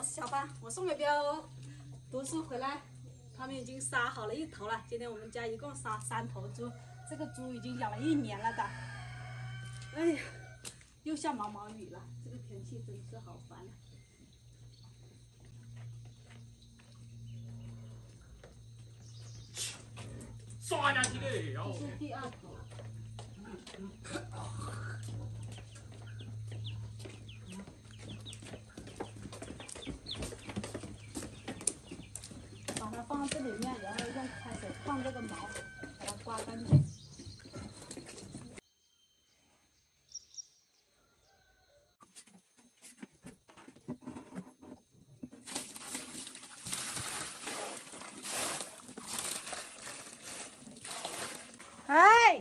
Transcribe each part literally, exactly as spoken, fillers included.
是小班，我送表表读书回来，他们已经杀好了一头了。今天我们家一共杀三头猪，这个猪已经养了一年了的。哎呀，又下毛毛雨了，这个天气真是好烦啊！ 刷下去嘞，然后。 这是第二头。 把它放在这里面，然后用开水烫这个毛，把它刮干净。哎！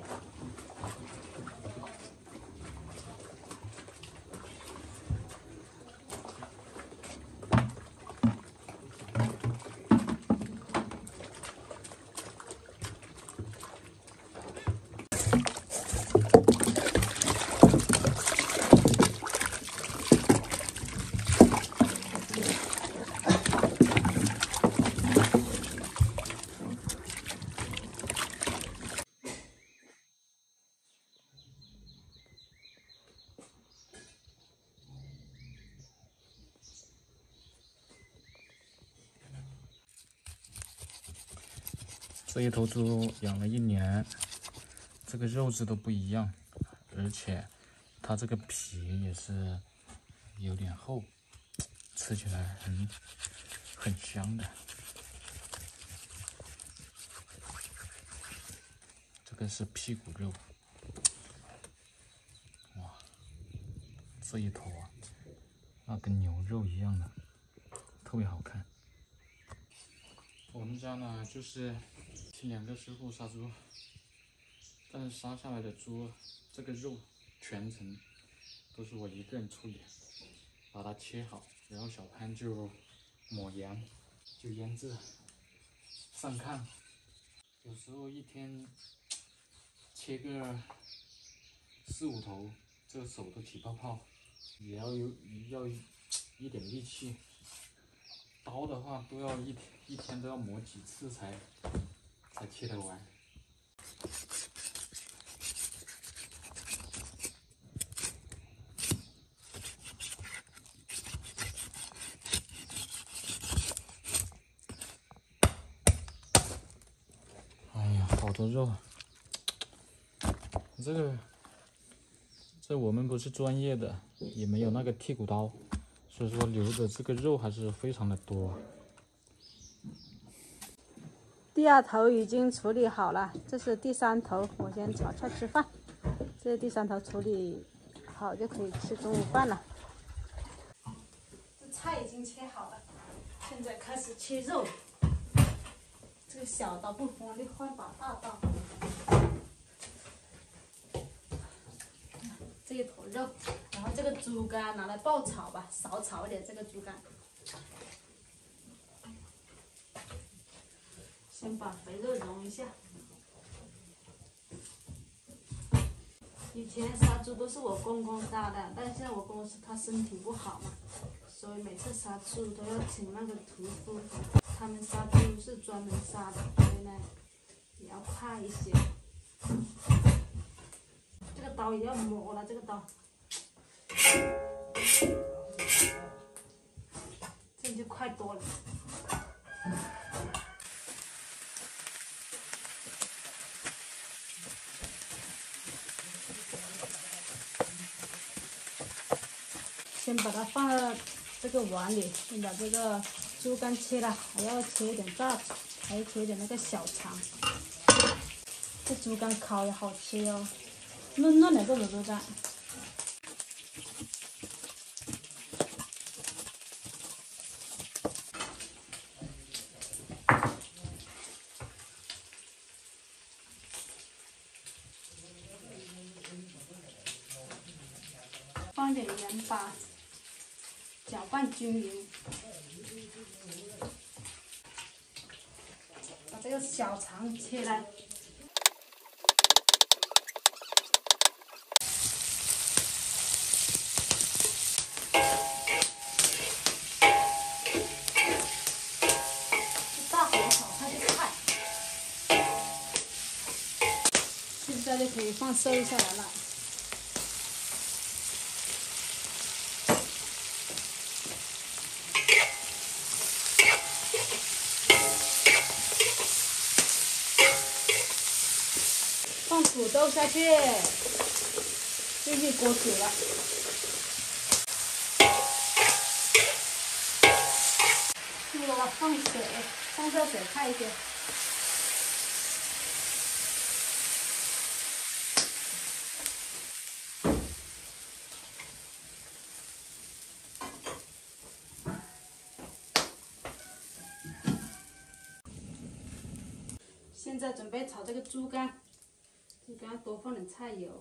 这一头猪养了一年，这个肉质都不一样，而且它这个皮也是有点厚，吃起来很很香的。这个是屁股肉，哇，这一头啊，那跟牛肉一样的，特别好看。我们家呢就是请两个师傅杀猪，但是杀下来的猪，这个肉全程都是我一个人处理，把它切好，然后小潘就抹盐，就腌制、上炕。有时候一天切个四五头，这个手都起泡泡，也要有要一点力气。刀的话都要一天一天都要磨几次才才切得完。哎呀，好多肉！这个这我们不是专业的，也没有那个剔骨刀。所以说留的这个肉还是非常的多。 第二头已经处理好了，这是第三头，我先炒菜吃饭。这是第三头处理好就可以吃中午饭了。这菜已经切好了，现在开始切肉。这个小刀不锋利，换把大刀。这一坨肉，然后这个猪肝拿来爆炒吧，少炒一点这个猪肝。先把肥肉融一下。以前杀猪都是我公公杀的，但现在我公公是他身体不好嘛，所以每次杀猪都要请那个屠夫，他们杀猪是专门杀的，所以呢也要快一些。这个刀一定要磨了，这个刀，这样就快多了。先把它放到这个碗里，先把这个猪肝切了，还要切一点大，还要切一点那个小肠。这猪肝烤也好吃哦，嫩嫩的这种猪肝。放一点盐巴，搅拌均匀。把这个小肠切来。 放收下来了。放土豆下去，继续锅煮了。这个我放水，放热水开一些。现在准备炒这个猪肝，猪肝多放点菜油。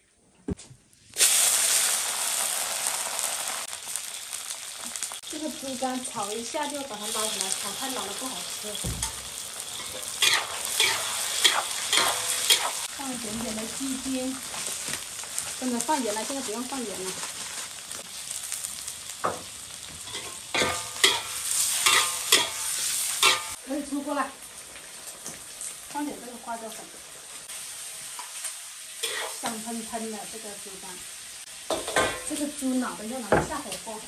这个猪肝炒一下就把它捞起来，炒太老了不好吃。放一点点的鸡精，跟着放盐了，现在不用放盐了。可以出锅了。放点这个花椒粉，香喷喷的这个猪肝，这个猪脑的要拿来下火锅。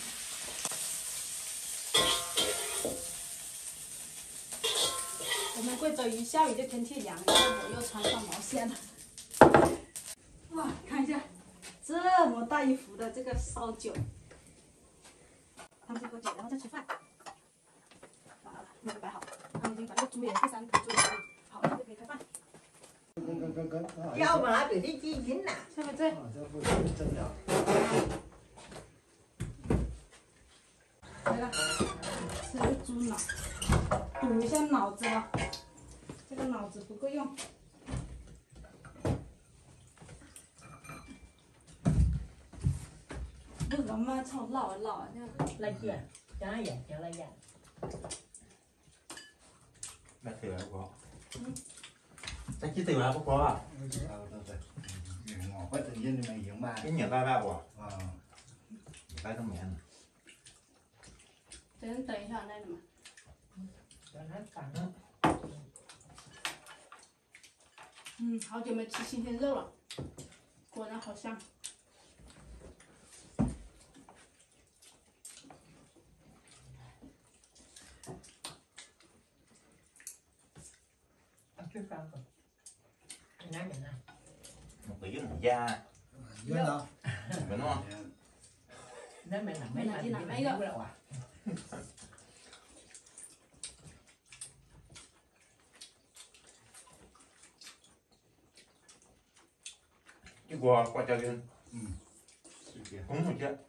我们贵州一下雨就天气凉了，我又穿上毛线了。哇，看一下，这么大一壶的这个烧酒，他们先喝酒，然后再吃饭。好了，那个摆好，他们已经把这个猪也第三头猪也好了，就可以开饭。 要不然给你几斤呐？ 是不是这？来了，吃个猪脑，补一下脑子了。这个脑子不够用。这个嘛，超老老啊！ 来见，讲眼睛来眼。 来对了不？嗯。再去对了不过啊？ 对对对，嗯，我反正人家没用嘛。 给你来来不？ 啊。 来个面。 等等一下，那什么？ 等他干。 嗯，好久没吃新鲜肉了，果然好香。 吃饭不？哪边呢？ 我不用呀。 有呢。 没弄。 哪边呢？没哪地哪没有了啊？ 一锅花椒根， 嗯，是的。 红薯切。